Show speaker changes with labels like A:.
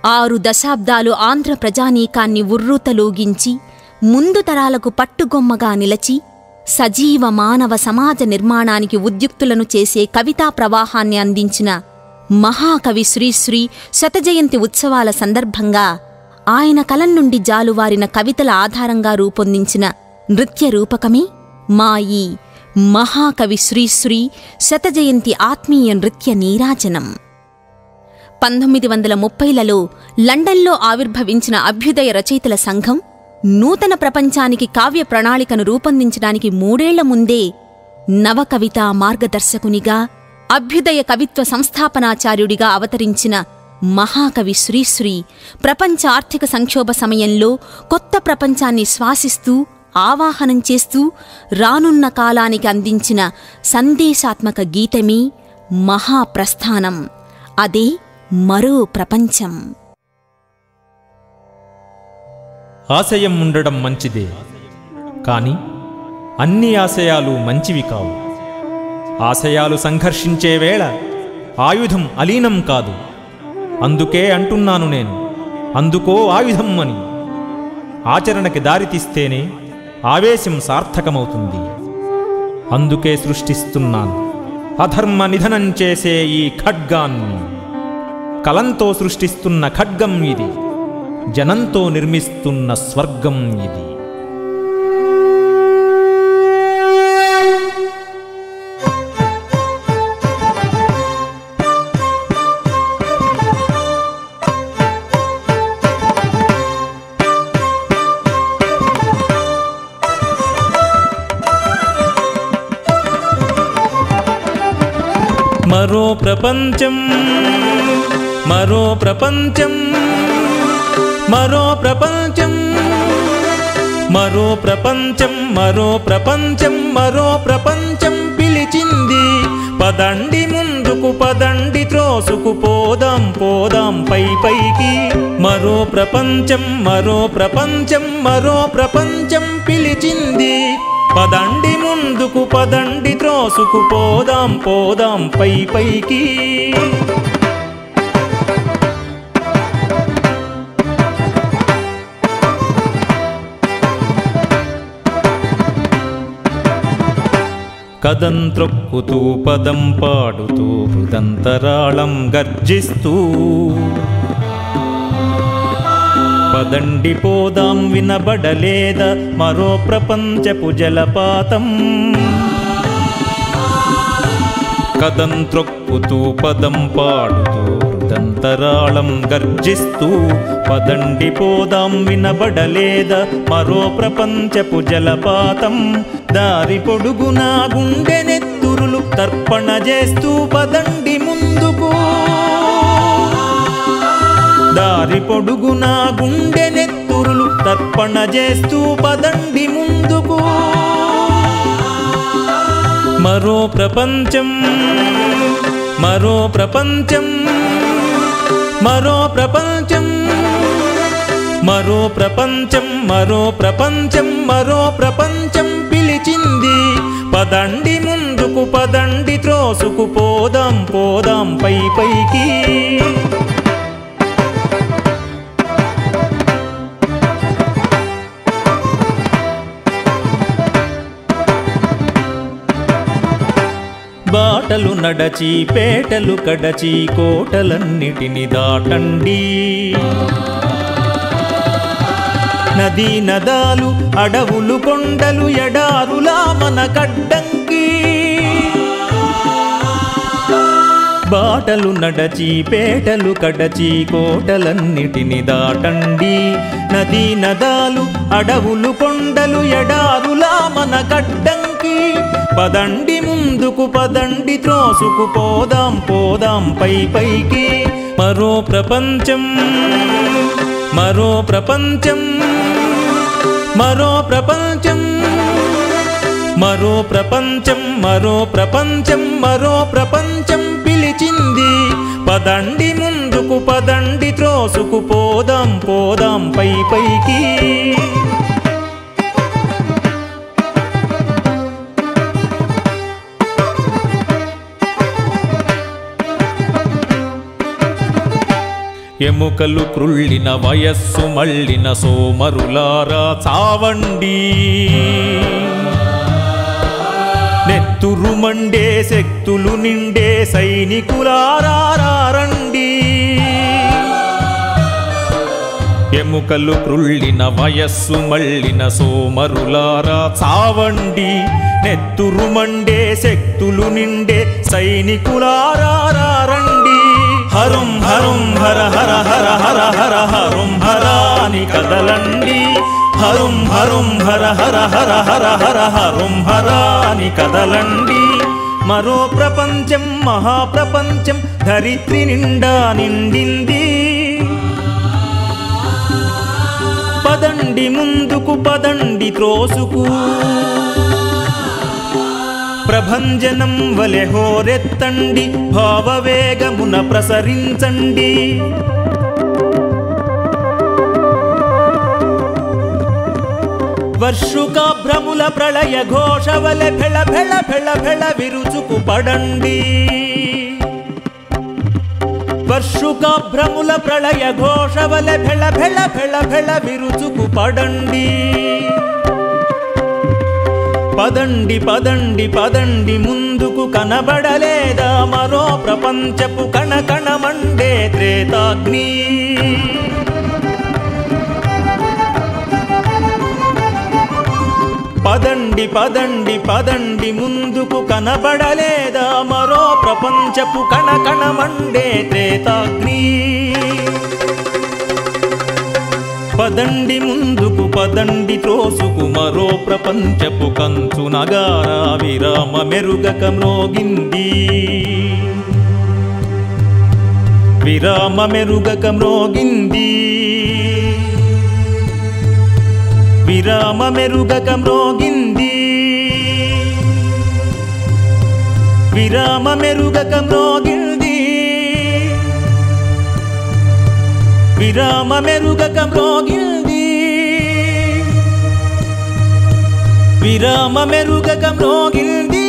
A: 6 దశాబ్దాలు ఆంధ్ర ప్రజానీకాన్ని ఉర్రూతలూగించి ముందు తరాలకు పట్టుగొమ్మగా నిలచి సజీవ మానవ సమాజ నిర్మాణానికి ఉద్యుక్తులను చేసే కవితా ప్రవాహాన్ని అందించిన మహాకవి శ్రీశ్రీ శతజయంతి ఉత్సవాల సందర్భంగా ఆయన కలం నుండి జాలువారిన కవితల ఆధారంగా రూపొందించిన నృత్య రూపకమే మా ఈ మహాకవి శ్రీశ్రీ శతజయంతి ఆత్మీయ నృత్య నీరాజనం. 1930లలో లండన్లో ఆవిర్భవించిన అభ్యుదయ రచయితల సంఘం నూతన ప్రపంచానికి కావ్య ప్రణాళికను రూపొందించడానికి 3 ఏళ్ల ముందే నవకవితా మార్గదర్శకునిగా, అభ్యుదయ కవిత్వ సంస్థాపనాచార్యుడిగా అవతరించిన మహాకవి శ్రీశ్రీ ప్రపంచ ఆర్థిక సంక్షోభ సమయంలో కొత్త ప్రపంచాన్ని శ్వాసిస్తూ ఆవాహనం చేస్తూ రానున్న కాలానికి అందించిన సందేశాత్మక గీతమే మహాప్రస్థానం. అదే మరో ప్రపంచం.
B: ఆశయం ఉండడం మంచిదే, కానీ అన్ని ఆశయాలు మంచివి కావు. ఆశయాలు సంఘర్షించే వేళ ఆయుధం అలీనం కాదు. అందుకే అంటున్నాను నేను, అందుకో ఆయుధం అని. ఆచరణకి దారితీస్తేనే ఆవేశం సార్థకమవుతుంది. అందుకే సృష్టిస్తున్నాను అధర్మ నిధనం చేసే ఈ ఖడ్గాన్ని. కలంతో సృష్టిస్తున్న ఖడ్గం ఇది, జనంతో నిర్మిస్తున్న స్వర్గం ఇది. మరో ప్రపంచం, మరో ప్రపంచం, మరో ప్రపంచం, మరో ప్రపంచం, మరో ప్రపంచం, మరో ప్రపంచం పిలిచింది. పదండి ముందుకు, పదండి త్రోసుకు పోదాం, పోదాం పై పైకి. మరో ప్రపంచం, మరో ప్రపంచం, మరో ప్రపంచం పిలిచింది. పదండి ముందుకు, పదండి త్రోసుకు పోదాం, పోదాం పై పైకి. కదం త్రొక్కుతూ పదం పాడుతూ హృదంతరాళం గర్జిస్తూ పదండి పోదాం, వినబడలేదా మరో ప్రపంచపు జలపాతం. కదం త్రొక్కుతూ పదం పాడుతూ హృదంతరాళం గర్జిస్తూ పదండి పోదాం, వినబడలేదా మరో ప్రపంచపు జలపాతం. దారి పొడుగునా గుండెనెత్తురులు తర్పణ చేస్తూ పదండి ముందుకు. దారి పొడుగునా గుండెనెత్తురులు తర్పణ చేస్తూ పదండి ముందుకు. మరో ప్రపంచం, మరో ప్రపంచం, మరో ప్రపంచం, మరో ప్రపంచం, మరో ప్రపంచం, మరో ప్రపంచం పిలిచింది. పదండి ముందుకు, పదండి త్రోసుకు పోదాం, పోదాం పై పైకి. బాటలు నడచి పేటలు కడచి కోటలన్నిటిని దాటండి. నదీ నదాలు అడవులు కొండలు ఎడారులా మన కడ్డంకి. బాటలు నడచి పేటలు కడచి కోటలన్నిటిని దాటండి. నదీ నదాలు అడవులు కొండలు ఎడారులా మన కడ్డంకి. పదండి ముందుకు, పదండి త్రోసుకు పోదాం, పోదాం పై పైకి. మరో ప్రపంచం, మరో ప్రపంచం, మరో ప్రపంచం, మరో ప్రపంచం, మరో ప్రపంచం, మరో ప్రపంచం పిలిచింది. పదండి ముందుకు, పదండి త్రోసుకు పోదాం, పోదాం పై పైకి. ఎముకలు క్రుళ్ళిన వయస్సు మళ్ళిన సోమరులారా చావండి. నెత్తురు మండే శక్తులు నిండే సైనికులారా రండి. ఎముకలు క్రుళ్ళిన వయస్సు మళ్ళిన సోమరులారా చావండి. నెత్తురు మండే శక్తులు నిండే సైనికులారా రండి. హరం హరం హర హర హర హర హర హరం హరాని కదలండి. హరం హరం హర హర హర హర హర హరం హరాని కదలండి. మరో ప్రపంచం మహాప్రపంచం ధరిత్రి నిండా నిండింది. పదండి ముందుకు పదండి త్రోసుకు, ప్రభంజనం వలె హోరెత్తండి, భావవేగమున ప్రసరించండి. వర్షుకాభ్రముల ప్రళయ ఘోష వలె ఫెళ ఫెళ ఫెళ ఫెళ విరుచుకు పడండి. వర్షుకాభ్రముల ప్రళయ ఘోష వలె ఫెళ ఫెళ ఫెళ ఫెళ విరుచుకు పడండి. పదండి పదండి పదండి ముందుకు, కనబడలేదా మరో ప్రపంచపు కణకణ మండే త్రేతాగ్ని. పదండి పదండి పదండి ముందుకు, కనబడలేదా మరో ప్రపంచపు కణకణ మండే త్రేతాగ్ని. పదండి ముందుకు పదండి త్రోసుకు, మరో ప్రపంచపు కంచు నగారా విరామ మెరుగక మ్రోగింది. విరామ మెరుగక మ్రోగింది. విరామ మెరుగక మ్రోగింది. విరామ మెరుగక మ్రోగింది. విరామ మెరుగక మ్రోగింది. విరామ మెరుగక మ్రోగింది.